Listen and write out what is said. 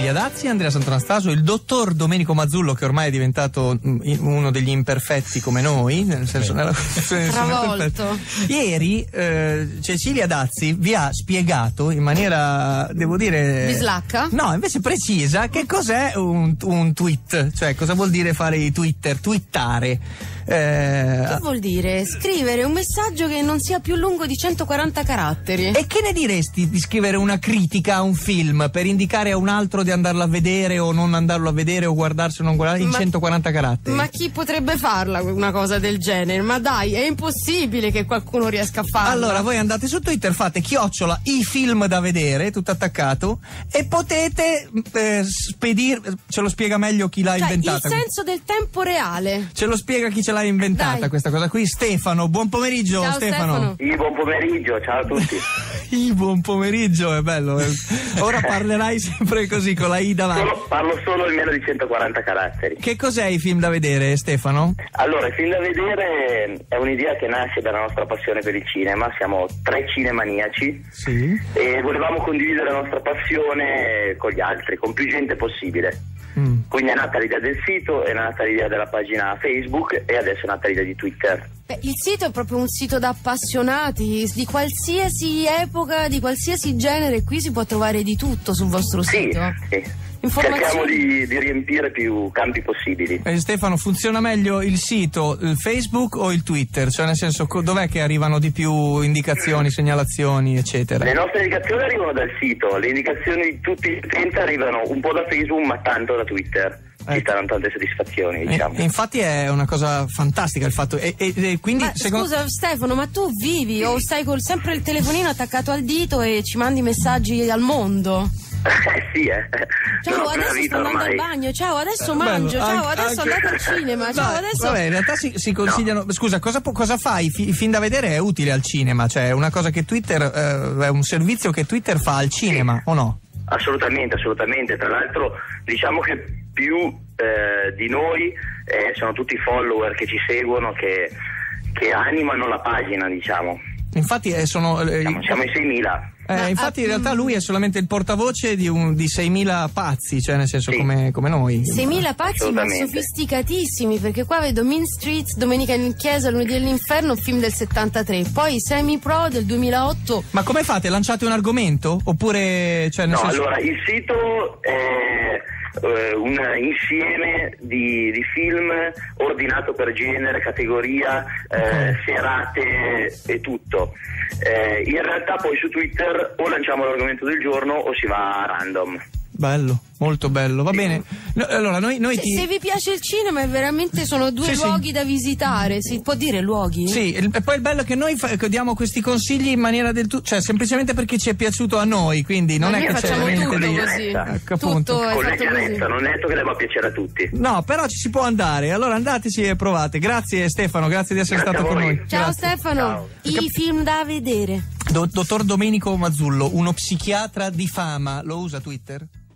Cecilia Dazzi, Andrea Santonastaso, il dottor Domenico Mazzullo, che ormai è diventato uno degli imperfetti come noi, nel senso nella travolto. Ieri Cecilia Dazzi vi ha spiegato in maniera, devo dire, bislacca? No, invece precisa, che cos'è un tweet, cioè cosa vuol dire fare i twittare. Che vuol dire? Scrivere un messaggio che non sia più lungo di 140 caratteri. E che ne diresti di scrivere una critica a un film per indicare a un altro di andarlo a vedere o non andarlo a vedere o guardarsi o non guardare in 140 caratteri? Ma chi potrebbe farla una cosa del genere? Ma dai, è impossibile che qualcuno riesca a farla. Allora voi andate su Twitter, fate @ i film da vedere, tutto attaccato, e potete spedire, ce lo spiega meglio chi l'ha inventata. Il senso del tempo reale. Ce lo spiega chi ce l'ha inventata. Dai. Questa cosa qui. Stefano, buon pomeriggio. Ciao, Stefano. Buon pomeriggio, ciao a tutti. Buon pomeriggio, è bello. Ora parlerai sempre così con la I davanti. Parlo solo in meno di 140 caratteri. Che cos'è i film da vedere, Stefano? Allora, i film da vedere è un'idea che nasce dalla nostra passione per il cinema. Siamo 3 cinemaniaci. Sì. E volevamo condividere la nostra passione con gli altri, con più gente possibile. Quindi è nata l'idea del sito, è nata l'idea della pagina Facebook e adesso è nata l'idea di Twitter. Il sito è proprio un sito da appassionati di qualsiasi epoca, di qualsiasi genere. Qui si può trovare di tutto sul vostro sito. Sì. Cerchiamo di riempire più campi possibili. Stefano, funziona meglio il sito, il Facebook o il Twitter? Cioè, nel senso, dov'è che arrivano di più indicazioni, segnalazioni, eccetera? Le nostre indicazioni arrivano dal sito, le indicazioni di tutti gli utenti arrivano un po' da Facebook ma tanto da Twitter. Ci saranno tante soddisfazioni, diciamo. Infatti è una cosa fantastica il fatto. E quindi, scusa Stefano, ma tu vivi o stai sempre il telefonino attaccato al dito e ci mandi messaggi al mondo? Sì, Ciao, adesso sto andando al bagno, ciao, adesso mangio, ciao, adesso andate al cinema, ciao, adesso... Vabbè, in realtà si consigliano... No. Scusa, cosa fai? Il film da vedere è utile al cinema, cioè è una cosa che Twitter... è un servizio che Twitter fa al cinema, o no? Assolutamente. Tra l'altro, diciamo che più di noi sono tutti follower che ci seguono, che animano la pagina, diciamo. Infatti siamo in 6.000. Infatti in realtà lui è solamente il portavoce di 6.000 pazzi, cioè nel senso come noi. 6.000 pazzi ma sofisticatissimi, perché qua vedo Mean Streets, Domenica in chiesa, Lunedì all'inferno, film del 73, poi Semi Pro del 2008. Ma come fate? Lanciate un argomento? Oppure allora il sito è un insieme di film ordinato per genere, categoria, serate e tutto. In realtà poi su Twitter o lanciamo l'argomento del giorno o si va a random. Bello, molto bello, va bene. Allora noi se vi piace il cinema veramente sono due luoghi da visitare, si può dire luoghi? Sì, e poi il bello è che noi diamo questi consigli in maniera del tutto, cioè semplicemente perché ci è piaciuto a noi, quindi non è che facciamo c'è tutto niente così. Tutto è fatto così. Non è detto che debba piacere a tutti. No, però ci si può andare, allora andateci e provate. Grazie Stefano, grazie di essere stato con noi. Ciao grazie. Stefano. Ciao. I film da vedere. Dottor Domenico Mazzullo, uno psichiatra di fama, lo usa Twitter?